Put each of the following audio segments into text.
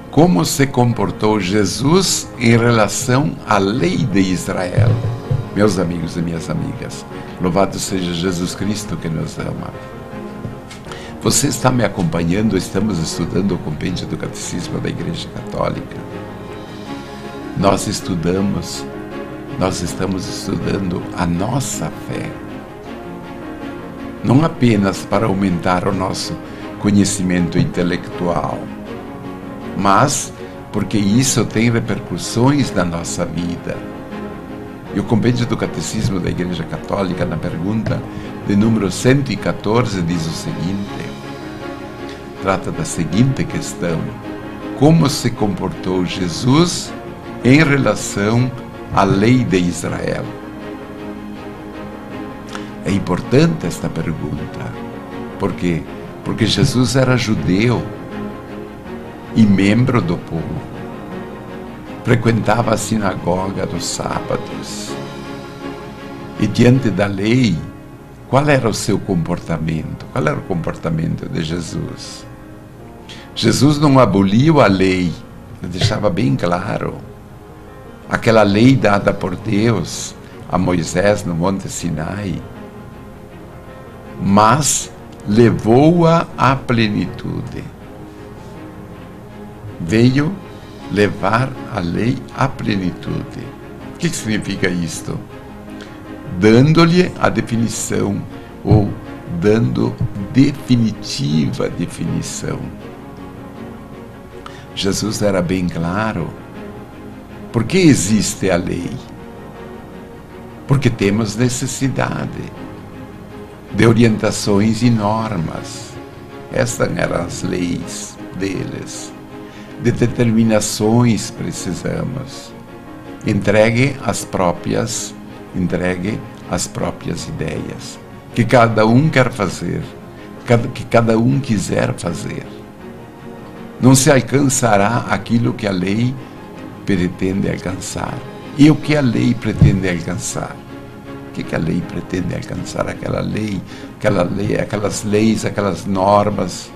como se comportou Jesus em relação à lei de Israel. Meus amigos e minhas amigas, louvado seja Jesus Cristo que nos ama. Você está me acompanhando? Estamos estudando o compêndio do Catecismo da Igreja Católica. Nós estamos estudando a nossa fé. Não apenas para aumentar o nosso conhecimento intelectual, mas porque isso tem repercussões na nossa vida. E o compêndio do Catecismo da Igreja Católica, na pergunta de número 114, diz o seguinte, trata da seguinte questão: como se comportou Jesus em relação à lei de Israel? É importante esta pergunta. Por quê? Porque Jesus era judeu e membro do povo. Frequentava a sinagoga dos sábados. E diante da lei, qual era o seu comportamento? Qual era o comportamento de Jesus? Jesus não aboliu a lei, ele deixava bem claro. Aquela lei dada por Deus a Moisés no Monte Sinai, mas levou-a à plenitude. Veio levar a lei à plenitude. O que significa isto? Dando-lhe a definição, ou dando definitiva definição. Jesus era bem claro. Por que existe a lei? Porque temos necessidade de orientações e normas. Essas eram as leis deles. De determinações precisamos. Entregue as próprias ideias que cada um quer fazer, que cada um quiser fazer. Não se alcançará aquilo que a lei pretende alcançar. E o que a lei pretende alcançar? O que a lei pretende alcançar? Aquelas leis, aquelas normas.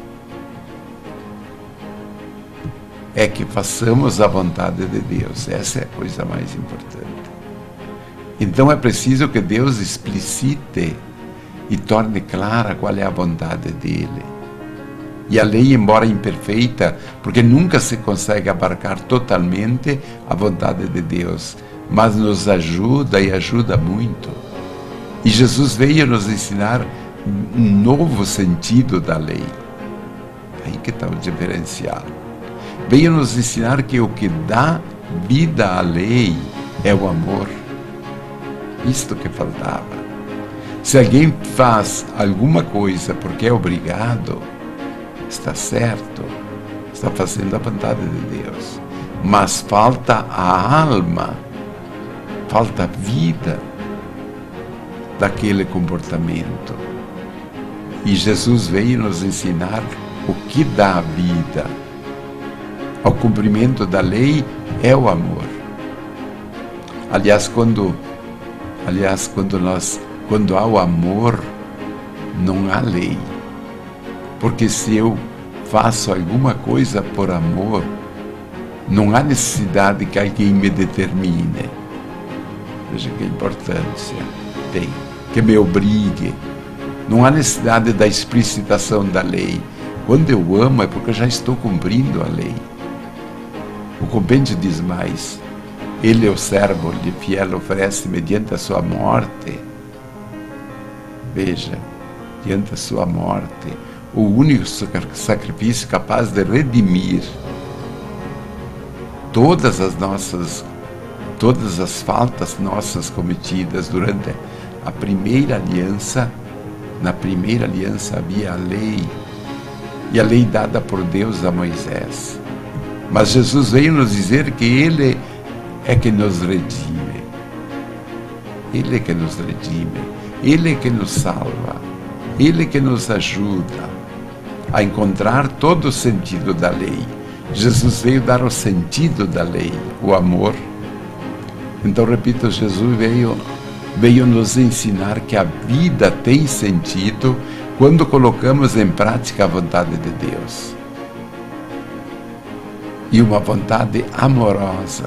É que façamos a vontade de Deus. Essa é a coisa mais importante. Então é preciso que Deus explicite e torne clara qual é a vontade dele. E a lei, embora imperfeita, porque nunca se consegue abarcar totalmente a vontade de Deus, mas nos ajuda e ajuda muito. E Jesus veio nos ensinar um novo sentido da lei. Aí que está o diferencial. Veio nos ensinar que o que dá vida à lei é o amor. Isto que faltava. Se alguém faz alguma coisa porque é obrigado, está certo, está fazendo a vontade de Deus. Mas falta a alma, falta a vida daquele comportamento. E Jesus veio nos ensinar o que dá vida ao cumprimento da lei é o amor. Aliás, quando há o amor, não há lei. Porque se eu faço alguma coisa por amor, não há necessidade que alguém me determine. Veja que importância tem, que me obrigue. Não há necessidade da explicitação da lei. Quando eu amo é porque eu já estou cumprindo a lei. O compêndio diz mais: ele, o servo de fiel, oferece mediante a sua morte. Veja, diante a sua morte, o único sacrifício capaz de redimir todas as faltas nossas cometidas durante a primeira aliança. Na primeira aliança havia a lei, e a lei dada por Deus a Moisés. Mas Jesus veio nos dizer que Ele é que nos redime. Ele é que nos redime. Ele é que nos salva. Ele é que nos ajuda a encontrar todo o sentido da lei. Jesus veio dar o sentido da lei, o amor. Então, repito, Jesus veio nos ensinar que a vida tem sentido quando colocamos em prática a vontade de Deus. e uma vontade amorosa.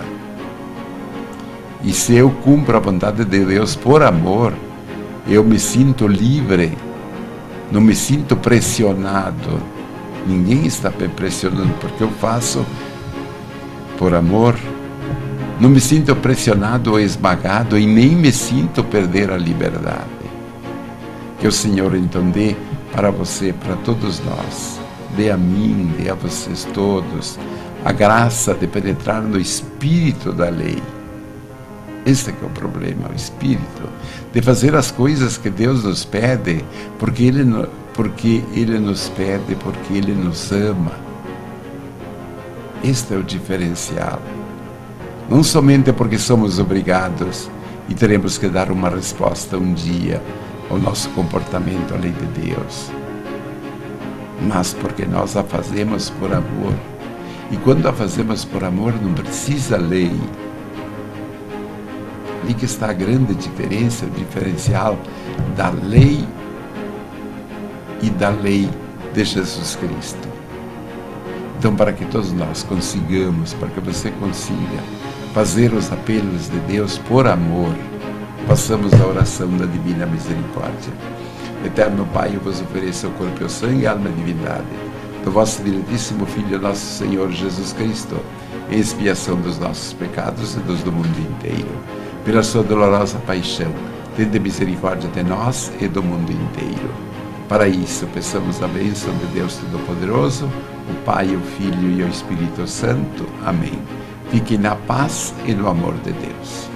E se eu cumpro a vontade de Deus por amor, eu me sinto livre, não me sinto pressionado. Ninguém está me pressionando, porque eu faço por amor. Não me sinto pressionado ou esmagado e nem me sinto perder a liberdade. Que o Senhor então dê para você, para todos nós, dê a mim, dê a vocês todos, a graça de penetrar no espírito da lei. Este que é o problema, o espírito, de fazer as coisas que Deus nos pede, porque Ele nos pede, porque Ele nos ama. Este é o diferencial. Não somente porque somos obrigados e teremos que dar uma resposta um dia ao nosso comportamento à lei de Deus, mas porque nós a fazemos por amor. E quando a fazemos por amor, não precisa lei. Ali que está a grande diferença, o diferencial da lei e da lei de Jesus Cristo. Então, para que todos nós consigamos, para que você consiga fazer os apelos de Deus por amor, façamos a oração da Divina Misericórdia. Eterno Pai, eu vos ofereço o corpo e o sangue, alma e divindade do vosso diletíssimo Filho, nosso Senhor Jesus Cristo, em expiação dos nossos pecados e dos do mundo inteiro. Pela sua dolorosa paixão, tende misericórdia de nós e do mundo inteiro. Para isso, peçamos a bênção de Deus Todo-Poderoso, o Pai, o Filho e o Espírito Santo. Amém. Fiquem na paz e no amor de Deus.